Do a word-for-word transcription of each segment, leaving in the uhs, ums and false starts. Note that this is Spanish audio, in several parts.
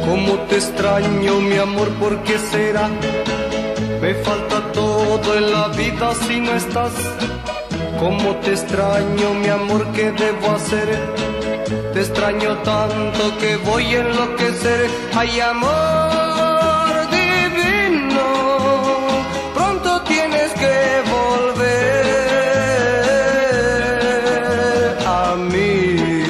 Cómo te extraño, mi amor, ¿por qué será? Me falta todo en la vida si no estás. Cómo te extraño, mi amor, ¿qué debo hacer? Te extraño tanto que voy a enloquecer. Ay, amor divino, pronto tienes que volver a mí.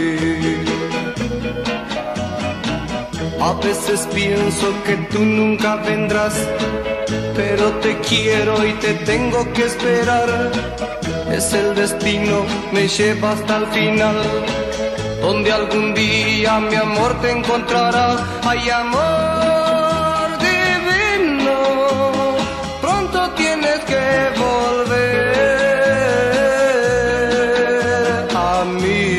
A veces pienso que tú nunca vendrás, pero te quiero y te tengo que esperar. Es el destino, me lleva hasta el final, donde algún día mi amor te encontrará. Ay, amor divino, pronto tienes que volver a mí.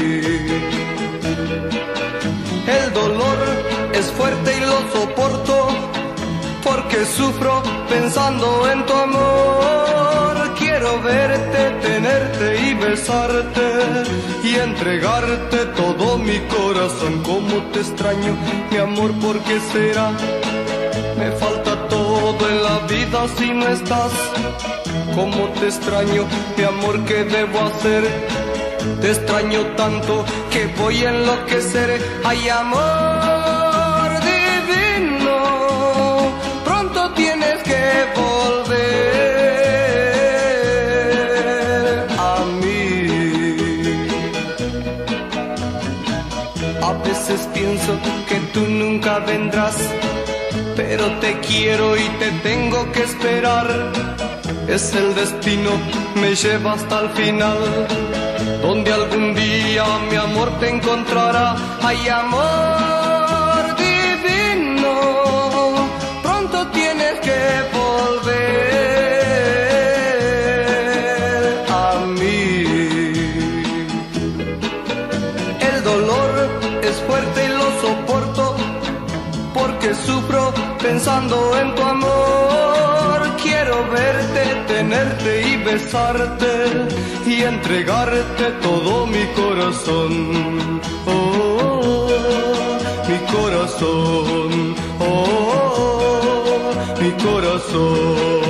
El dolor es fuerte y lo soporto, porque sufro pensando en tu amor. Quiero verte, tenerte y besarte y entregarte todo mi corazón. Cómo te extraño, mi amor, ¿por qué será? Me falta todo en la vida si no estás. Cómo te extraño, mi amor, ¿qué debo hacer? Te extraño tanto que voy a enloquecer. Ay, amor divino, pronto tienes que volver a mí. A veces pienso que tú nunca vendrás, pero te quiero y te tengo que esperar. Es el destino, me lleva hasta el final, donde algún día mi amor te encontrará. Ay, amor divino, pronto tienes que volver a mí. El dolor es fuerte y lo soporto, porque sufro pensando en tu amor. Quiero verte, tenerte y besarte y entregarte todo mi corazón. Oh, mi corazón, oh, mi corazón.